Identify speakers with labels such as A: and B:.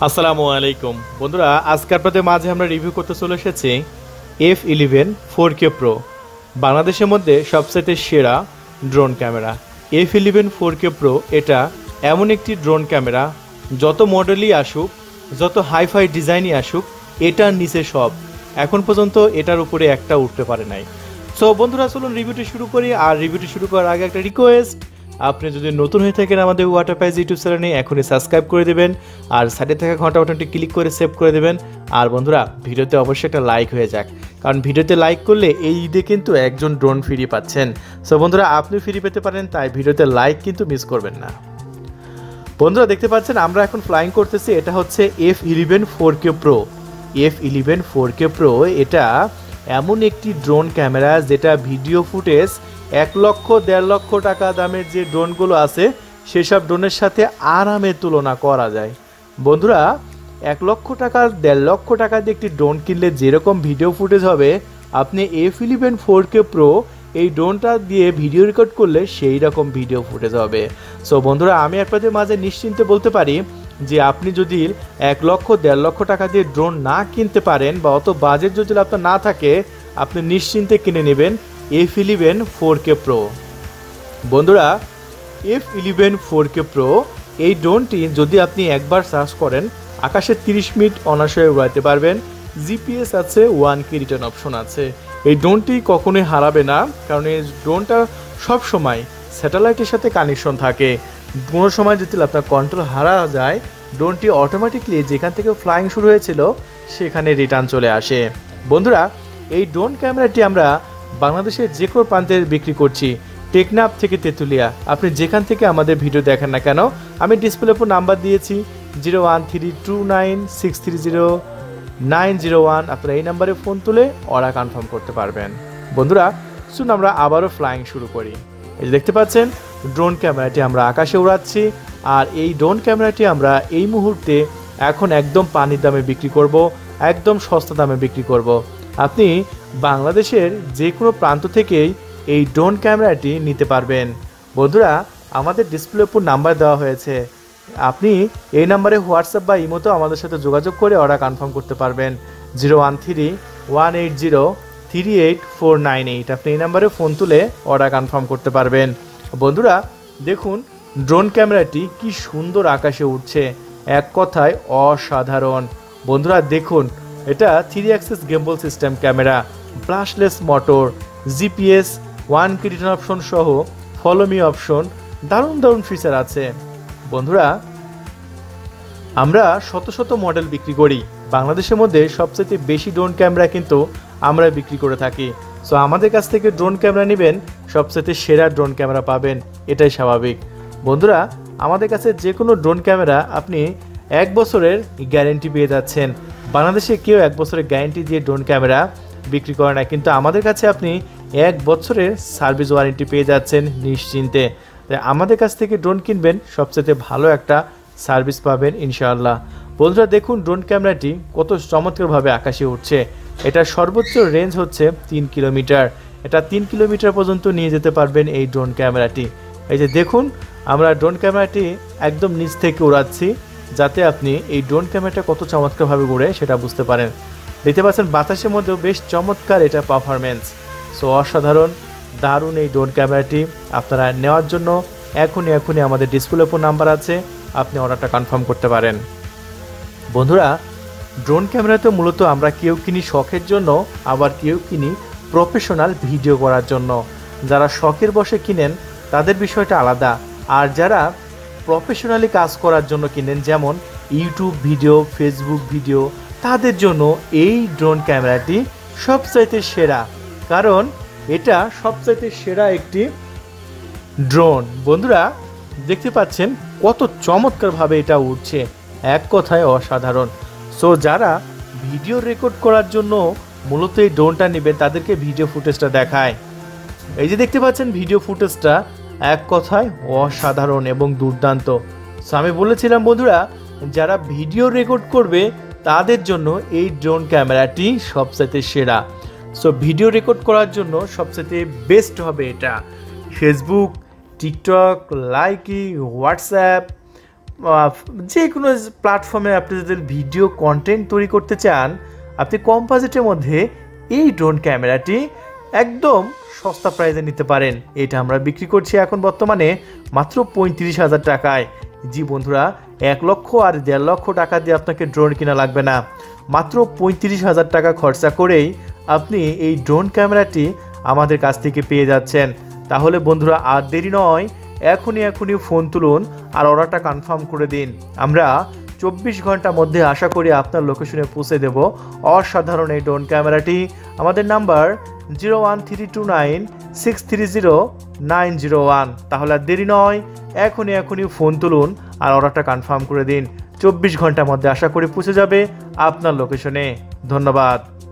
A: আসসালামু আলাইকুম বন্ধুরা, আজকে আপনাদের মাঝে আমরা রিভিউ করতে চলে এসেছি F11 4K Pro, বাংলাদেশের মধ্যে সবচেয়ে সেরা drone camera. F11 4K Pro এটা এমন একটি ড্রোন ক্যামেরা, যত মডেলই আসুক, যত হাইফাই ডিজাইনই আসুক, এটার নিচে সব এখন পর্যন্ত এটার উপরে একটা উঠতে পারে নাই। সো বন্ধুরা, চলুন রিভিউটি শুরু করি। আর রিভিউটি শুরু করার আগে একটা রিকোয়েস্ট, আপনি যদি নতুন হয়ে থাকেন আমাদের ওয়াটার প্যাজ ইউটিউব চ্যানেলে এখনই সাবস্ক্রাইব করে দেবেন, আর সাইডে থাকা ঘন্টা বাটনটি ক্লিক করে সেভ করে দেবেন। আর বন্ধুরা, ভিডিওতে অবশ্যই একটা লাইক হয়ে যাক, কারণ ভিডিওতে লাইক করলে এই ঈদে কিন্তু একজন ড্রোন ফ্রি পাচ্ছেন। সো বন্ধুরা, আপনি ফ্রি পেতে পারেন, তাই ভিডিওতে লাইক কিন্তু মিস করবেন না। বন্ধুরা দেখতে পাচ্ছেন আমরা এখন ফ্লাইং করতেছি, এটা হচ্ছে F11 4K Pro। F11 4K Pro এটা এমন একটি ড্রোন ক্যামেরা যেটা ভিডিও ফুটেজ 1 লক্ষ 1.5 লক্ষ টাকা দামের যে ড্রোনগুলো আছে সেসব ড্রোনের সাথে আরামে তুলনা করা যায়। বন্ধুরা, 1 লক্ষ টাকা 1.5 লক্ষ টাকা দিয়ে একটি ড্রোন কিনলে যেরকম ভিডিও ফুটেজ হবে, আপনি F11 4K Pro এই ড্রোনটা দিয়ে ভিডিও রেকর্ড করলে সেই রকম ভিডিও ফুটেজ হবে। সো বন্ধুরা, আমি আপনাদের মাঝে নিশ্চিন্তে বলতে পারি যে আপনি যদি 1 লক্ষ 1.5 লক্ষ টাকা দিয়ে ড্রোন না কিনতে পারেন, বা অত বাজেট যদি আপনার না থাকে, আপনি নিশ্চিন্তে কিনে নেবেন F11 4K Pro। বন্ধুরা, F11 4K Pro এই ড্রোনটি যদি আপনি একবার সার্চ করেন, আকাশে 30 মিনিট অনায়াসে উড়াতে পারবেন। জিপিএস আছে, 1K রিটার্ন অপশন আছে। এই ড্রোনটি কখনোই হারাবে না, কারণ এই ড্রোনটা সবসময় স্যাটেলাইটের সাথে কানেকশন থাকে। কোনো সময় যদি আপনার কন্ট্রোল হারা যায়, ড্রোনটি অটোমেটিকলি যেখান থেকে ফ্লাইং শুরু হয়েছিল সেখানে রিটার্ন চলে আসে। বন্ধুরা, এই ড্রোন ক্যামেরাটি আমরা বাংলাদেশের যে কোনো প্রান্তে বিক্রি করছি, টেকনাফ থেকে তেঁতুলিয়া। আপনি যেখান থেকে আমাদের ভিডিও দেখেন না কেন, আমি ডিসপ্লে উপর নাম্বার দিয়েছি 013296300901। আপনারা এই নাম্বারে ফোন তুলে অর্ডার কনফার্ম করতে পারবেন। বন্ধুরা, শুনুন আমরা আবারও ফ্লাইং শুরু করি। এই যে দেখতে পাচ্ছেন ড্রোন ক্যামেরাটি আমরা আকাশে উড়াচ্ছি, আর এই ড্রোন ক্যামেরাটি আমরা এই মুহূর্তে এখন একদম পানির দামে বিক্রি করব, একদম সস্তা দামে বিক্রি করব। আপনি বাংলাদেশের যে কোনো প্রান্ত থেকেই এই ড্রোন ক্যামেরাটি নিতে পারবেন। বন্ধুরা, আমাদের ডিসপ্লে উপর নাম্বার দেওয়া হয়েছে, আপনি এই নাম্বারে হোয়াটসঅ্যাপ বা ইমোতেও আমাদের সাথে যোগাযোগ করে অর্ডার কনফার্ম করতে পারবেন। 0131803848। আপনি এই নাম্বারে ফোন তুলে অর্ডার কনফার্ম করতে পারবেন। বন্ধুরা দেখুন, ড্রোন ক্যামেরাটি কি সুন্দর আকাশে উঠছে, এক কথায় অসাধারণ। বন্ধুরা দেখুন, এটা 3 axis gimbal system camera, brushless motor, GPS, 1K return option সহ ফলো মি অপশন, দারুণ দারুণ ফিচার আছে। বন্ধুরা, আমরা শত শত মডেল বিক্রি করি, বাংলাদেশের মধ্যে সবচেয়ে বেশি ড্রোন ক্যামেরা কিন্তু আমরা বিক্রি করে থাকি। সো আমাদের কাছ থেকে ড্রোন ক্যামেরা নেবেন, সবচেয়ে সেরা ড্রোন ক্যামেরা পাবেন, এটাই স্বাভাবিক। বন্ধুরা, আমাদের কাছে যে কোনো ড্রোন ক্যামেরা আপনি 1 বছরের গ্যারেন্টি পেয়ে যাচ্ছেন। বাংলাদেশে কেউ 1 বছরের গ্যারেন্টি দিয়ে ড্রোন ক্যামেরা বিক্রি করে না, কিন্তু আমাদের কাছে আপনি 1 বছরের সার্ভিস ওয়ারেন্টি পেয়ে যাচ্ছেন নিশ্চিন্তে। তাই আমাদের কাছ থেকে ড্রোন কিনবেন, সবচেয়ে ভালো একটা সার্ভিস পাবেন ইনশাআল্লাহ। বন্ধুরা দেখুন, ড্রোন ক্যামেরাটি কত চমৎকারভাবে আকাশে উঠছে। এটা সর্বোচ্চ রেঞ্জ হচ্ছে 3 কিলোমিটার। এটা 3 কিলোমিটার পর্যন্ত নিয়ে যেতে পারবেন এই ড্রোন ক্যামেরাটি। এই যে দেখুন, আমরা ড্রোন ক্যামেরাটি একদম নিচ থেকে উড়াচ্ছি, যাতে আপনি এই ড্রোন ক্যামেরাটা কত চমৎকারভাবে ঘুরে সেটা বুঝতে পারেন। দেখতে পাচ্ছেন বাতাসের মধ্যেও বেশ চমৎকার এটা পারফরমেন্স। সো অসাধারণ, দারুণ এই ড্রোন ক্যামেরাটি। আপনারা নেওয়ার জন্য এখনই আমাদের ডিসপ্লে উপর নাম্বার আছে, আপনি অর্ডারটা কনফার্ম করতে পারেন। বন্ধুরা, ড্রোন ক্যামেরাতে মূলত আমরা কেউ কিনি শখের জন্য, আবার কেউ কিনি প্রফেশনাল ভিডিও করার জন্য। যারা শখের বশে কিনেন তাদের বিষয়টা আলাদা, আর যারা প্রফেশনালি কাজ করার জন্য কিনেন, যেমন ইউটিউব ভিডিও, ফেসবুক ভিডিও, তাদের জন্য এই ড্রোন ক্যামেরাটি সবচাইতে সেরা, কারণ এটা সবচাইতে সেরা একটি ড্রোন। বন্ধুরা দেখতে পাচ্ছেন কত চমৎকারভাবে এটা উঠছে, এক কথায় অসাধারণ। সো যারা ভিডিও রেকর্ড করার জন্য মূলত এই ড্রোনটা নেবেন, তাদেরকে ভিডিও ফুটেজটা দেখায়। এই যে দেখতে পাচ্ছেন ভিডিও ফুটেজটা এক কথায় অসাধারণ এবং দুর্দান্ত। সো আমি বলেছিলাম বন্ধুরা, যারা ভিডিও রেকর্ড করবে তাদের জন্য এই ড্রোন ক্যামেরাটি সবচাইতে সেরা। সো ভিডিও রেকর্ড করার জন্য সবচাইতে বেস্ট হবে এটা। ফেসবুক, টিকটক, লাইকি, হোয়াটসঅ্যাপ, যে কোনো প্ল্যাটফর্মে আপনি যদি ভিডিও কন্টেন্ট তৈরি করতে চান, আপনি কম বাজেটের মধ্যে এই ড্রোন ক্যামেরাটি একদম সস্তা প্রাইসে নিতে পারেন। এটা আমরা বিক্রি করছি এখন বর্তমানে মাত্র 35,000 টাকায়। জি বন্ধুরা, 1 লক্ষ আর 1.5 লক্ষ টাকা দিয়ে আপনাকে ড্রোন কিনা লাগবে না, মাত্র 35,000 টাকা খরচা করেই আপনি এই ড্রোন ক্যামেরাটি আমাদের কাছ থেকে পেয়ে যাচ্ছেন। তাহলে বন্ধুরা আর দেরি নয়, এখনই ফোন তুলুন আর অর্ডারটা কনফার্ম করে দিন। আমরা 24 ঘন্টার মধ্যে আশা করি আপনার লোকেশনে পৌঁছে দেব অসাধারণ এই ড্রোন ক্যামেরাটি। আমাদের নাম্বার 01329630901। তাহলে আর দেরি নয়, এখনই ফোন তুলুন আর অর্ডারটা কনফার্ম করে দিন। 24 ঘন্টার মধ্যে আশা করি পৌঁছে যাবে আপনার লোকেশনে। ধন্যবাদ।